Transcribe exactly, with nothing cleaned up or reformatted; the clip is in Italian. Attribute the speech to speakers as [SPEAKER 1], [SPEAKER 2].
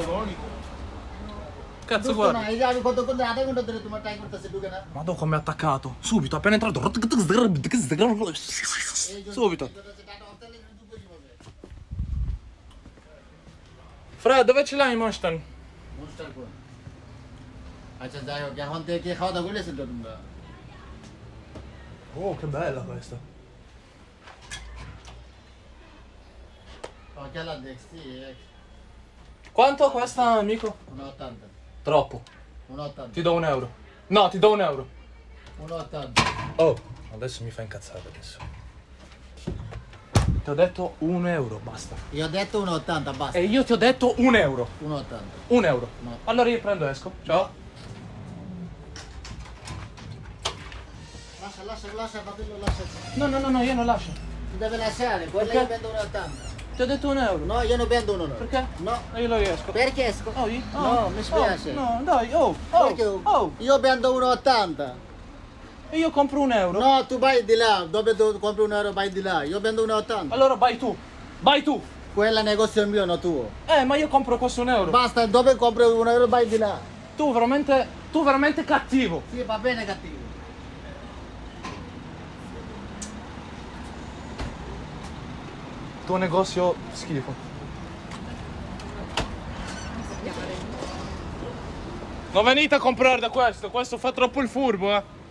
[SPEAKER 1] Cazzo vuoi?
[SPEAKER 2] Madonna come è attaccato. Subito, appena entrato. Subito.
[SPEAKER 1] Fred, dove ce l'hai Mustang?
[SPEAKER 2] Oh, che bella questa.
[SPEAKER 1] Quanto questa, amico?
[SPEAKER 3] uno e ottanta.
[SPEAKER 1] Troppo.
[SPEAKER 3] uno e ottanta.
[SPEAKER 1] Ti do un euro. No, ti do un euro.
[SPEAKER 3] uno e ottanta.
[SPEAKER 1] Oh, adesso mi fa incazzare adesso. Ti ho detto un euro, basta.
[SPEAKER 3] Io ho detto uno e ottanta, basta.
[SPEAKER 1] E io ti ho detto un euro.
[SPEAKER 3] uno e ottanta.
[SPEAKER 1] Un euro.
[SPEAKER 3] No.
[SPEAKER 1] Allora io prendo e esco. Ciao.
[SPEAKER 3] Lascia, lascia, lascia, fratello, lascia.
[SPEAKER 1] No, no, no, no, io non lascio.
[SPEAKER 3] Deve lasciare, quella
[SPEAKER 1] Perché?
[SPEAKER 3] io vendo uno e ottanta.
[SPEAKER 1] Ti ho detto un euro.
[SPEAKER 3] No, io non vendo uno.
[SPEAKER 1] Perché?
[SPEAKER 3] No.
[SPEAKER 1] E io lo riesco.
[SPEAKER 3] Perché esco?
[SPEAKER 1] Oh, io?
[SPEAKER 3] No, mi spiace.
[SPEAKER 1] Oh, no, dai, oh, oh,
[SPEAKER 3] Perché?
[SPEAKER 1] oh.
[SPEAKER 3] Io vendo uno e ottanta.
[SPEAKER 1] E io compro un euro.
[SPEAKER 3] No, tu vai di là, dove tu compri un euro vai di là. Io vendo uno e ottanta.
[SPEAKER 1] Allora vai tu. Vai tu.
[SPEAKER 3] Quella negozio è mio, non tuo.
[SPEAKER 1] Eh, ma io compro questo un euro.
[SPEAKER 3] Basta, dove compri un euro vai di là.
[SPEAKER 1] Tu veramente, tu veramente cattivo.
[SPEAKER 3] Sì, va bene cattivo.
[SPEAKER 1] Tuo negozio schifo. Non venite a comprare da questo, questo fa troppo il furbo, eh.